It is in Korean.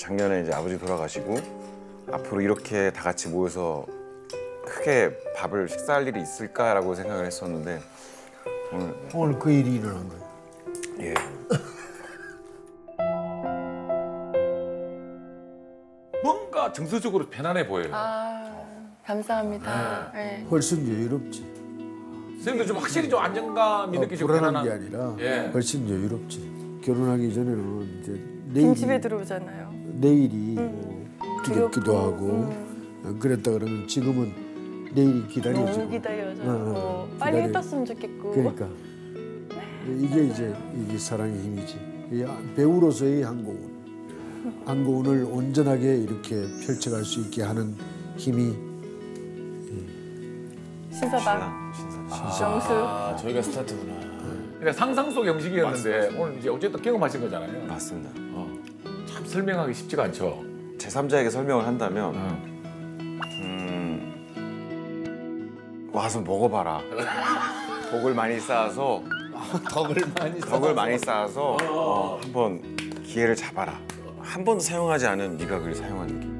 작년에 이제 아버지 돌아가시고 앞으로 이렇게 다 같이 모여서 크게 밥을 식사할 일이 있을까라고 생각을 했었는데 오늘 그 일이 일어난 거예요. 예. 뭔가 정서적으로 편안해 보여요. 아, 감사합니다. 네. 훨씬 여유롭지. 선생님도 좀 확실히 좀 안정감이 느끼시고 불안한 편안한. 게 아니라 예. 훨씬 여유롭지. 결혼하기 전에는 이제 빈 집에 들어오잖아요. 내일이 뭐 두렵기도 하고 그랬다 그러면 지금은 내일이 기다려지고. 너무 기다려져. 빨리 기다려. 떴으면 좋겠고. 그러니까 이게 이제 이게 사랑의 힘이지. 이 배우로서의 한고운을 온전하게 이렇게 펼쳐갈 수 있게 하는 힘이 신서방, 정수. 아, 저희가 스타트구나. 그러니까 상상 속 영식이었는데 오늘 이제 어쨌든 경험하신 거잖아요. 맞습니다. 참 설명하기 쉽지가 않죠. 제3자에게 설명을 한다면 와서 먹어봐라. 덕을 많이 쌓아서 덕을 많이 쌓아서 한번 기회를 잡아라. 한 번도 사용하지 않은 미각을 사용한 느낌.